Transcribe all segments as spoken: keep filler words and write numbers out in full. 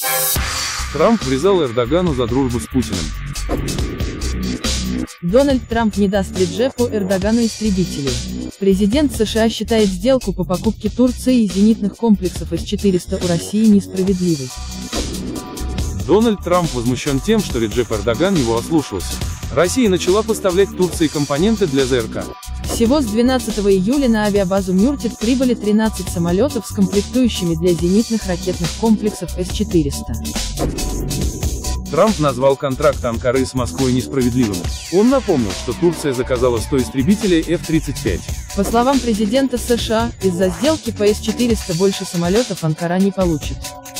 Трамп врезал Эрдогану за дружбу с Путиным. Дональд Трамп не даст Реджепу Эрдогану истребителей. Президент США считает сделку по покупке Турции и зенитных комплексов эс четыреста у России несправедливой. Дональд Трамп возмущен тем, что Реджеп Эрдоган его ослушался. Россия начала поставлять Турции компоненты для ЗРК. Всего с двенадцатого июля на авиабазу Мюртит прибыли тринадцать самолетов с комплектующими для зенитных ракетных комплексов эс четыреста. Трамп назвал контракт Анкары с Москвой несправедливым. Он напомнил, что Турция заказала сто истребителей эф тридцать пять. По словам президента США, из-за сделки по эс четыреста больше самолетов Анкара не получит.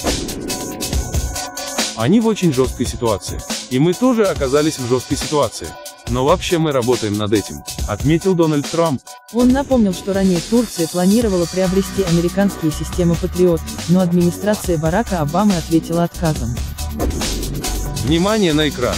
Они в очень жесткой ситуации. И мы тоже оказались в жесткой ситуации. Но вообще мы работаем над этим, отметил Дональд Трамп. Он напомнил, что ранее Турция планировала приобрести американские системы Патриот, но администрация Барака Обамы ответила отказом. Внимание на экран.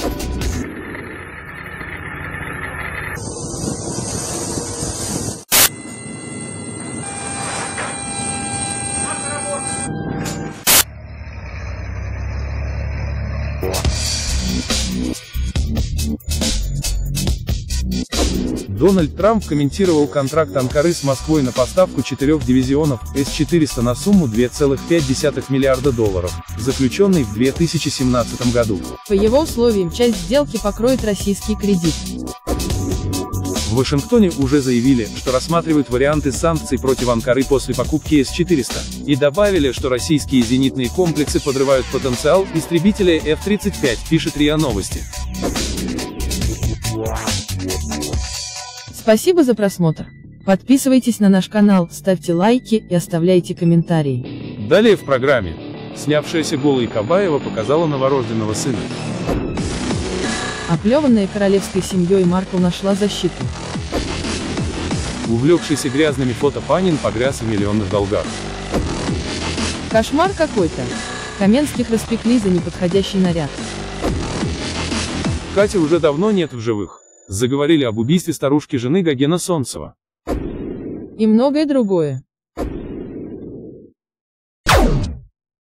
Дональд Трамп комментировал контракт Анкары с Москвой на поставку четырех дивизионов эс четыреста на сумму две целых пять десятых миллиарда долларов, заключенный в две тысячи семнадцатом году. По его условиям, часть сделки покроет российский кредит. В Вашингтоне уже заявили, что рассматривают варианты санкций против Анкары после покупки эс четыреста, и добавили, что российские зенитные комплексы подрывают потенциал истребителя эф тридцать пять, пишет РИА Новости. Спасибо за просмотр. Подписывайтесь на наш канал, ставьте лайки и оставляйте комментарии. Далее в программе. Снявшаяся голой Кабаева показала новорожденного сына. Оплеванная королевской семьей Маркл нашла защиту. Увлекшийся грязными фото Панин погряз в миллионных долгах. Кошмар какой-то. Каменских распекли за неподходящий наряд. Кати уже давно нет в живых. Заговорили об убийстве старушки жены Гогена Солнцева. И многое другое.